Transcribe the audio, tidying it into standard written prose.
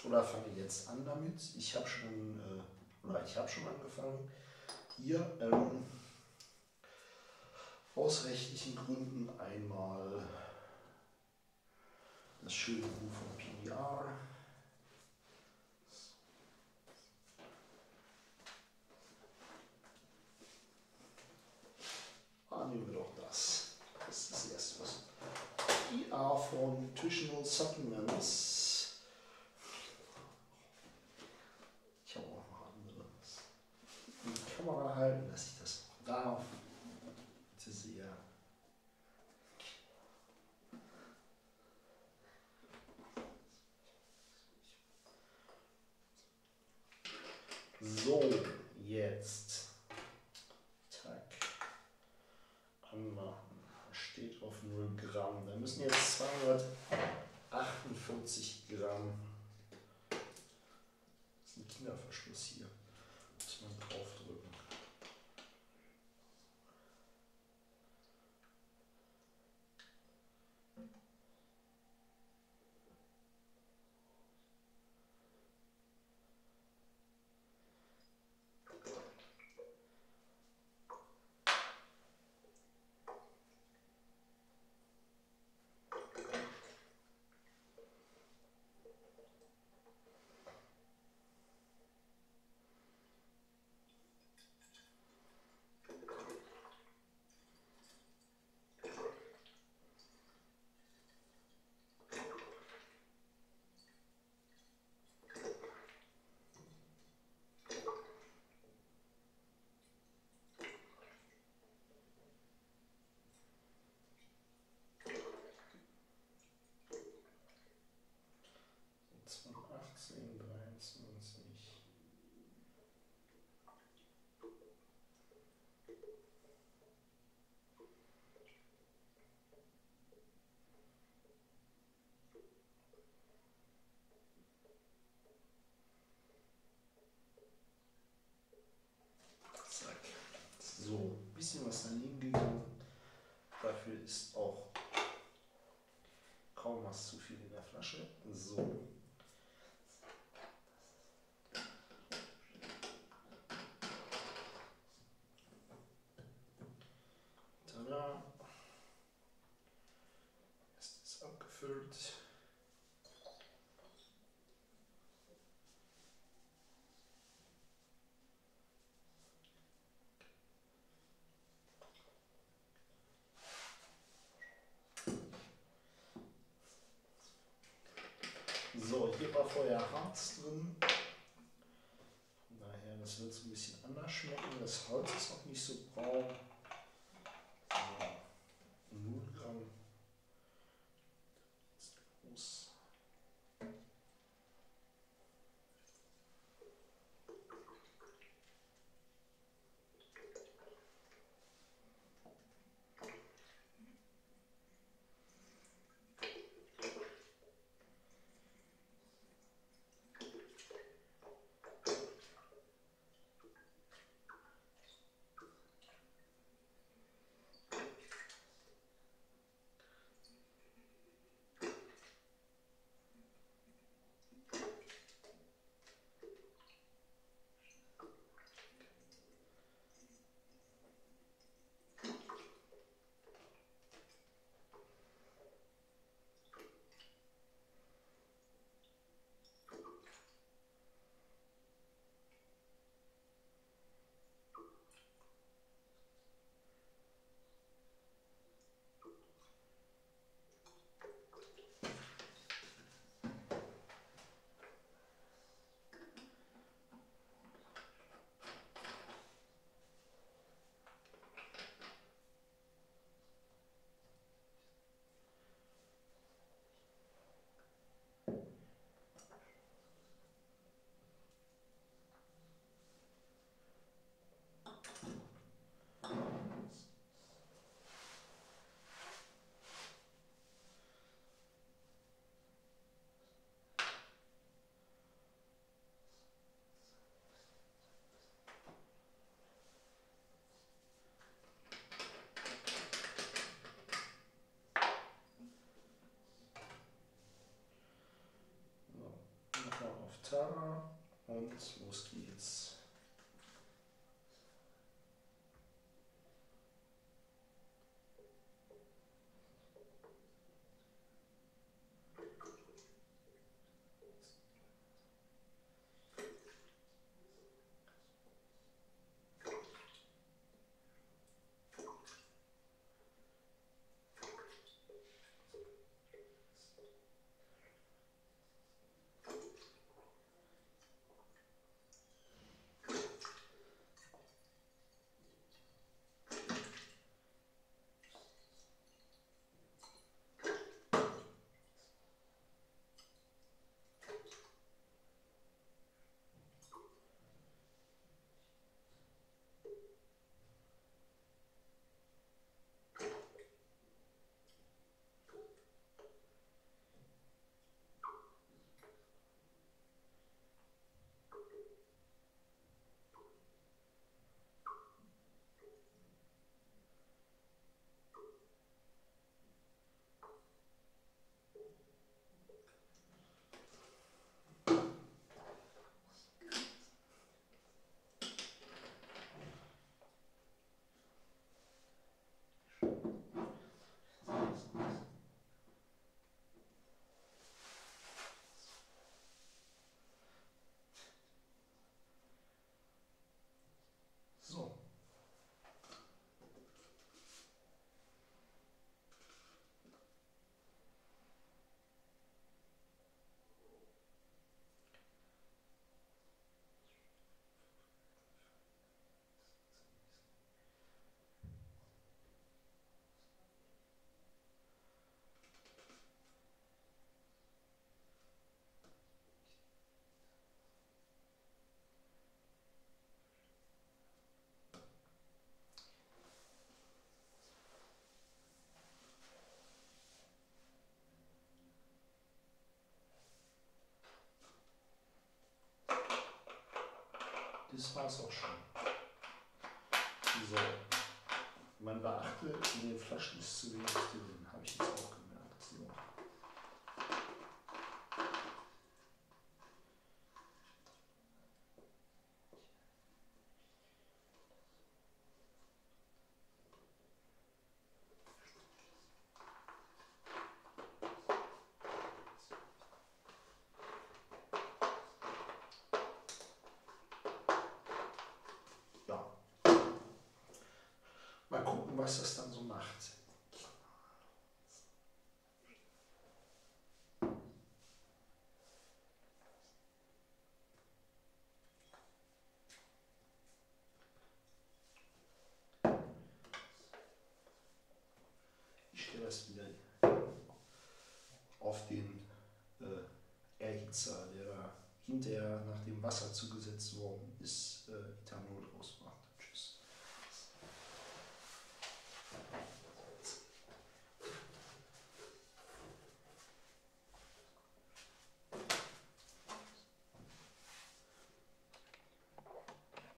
oder fange jetzt an damit. Ich habe schon, schon angefangen. Hier aus rechtlichen Gründen einmal das schöne Buch von PDR. Nehmen wir doch das. Das ist das erste was. PDR for Nutritional Supplements. Ich habe auch noch andere. Die Kamera halten, dass ich das noch darf. Bitte sehr. So, jetzt. Tack. Anmachen. Steht auf 0 Gramm. Da müssen jetzt 248 Gramm. Das ist ein Kinderverschluss hier. Muss man draufdrücken. So, ein bisschen was daneben gegangen. Dafür ist auch kaum was zu viel in der Flasche. So. Tada. Ist es abgefüllt. So, hier war vorher Harz drin. Von daher, das wird so ein bisschen anders schmecken. Das Holz ist noch nicht so braun. So, 0 Gramm. Das ist groß. Gitarre und los geht's. So. Das war es auch schon. So, man beachte, in den Flaschen ist zu wenig drin, habe ich jetzt auch gemerkt. So. Ja. Mal gucken, was das dann so macht. Ich stelle das wieder auf den Erhitzer, der hinterher, nachdem Wasser zugesetzt worden ist, Ethanol draus macht.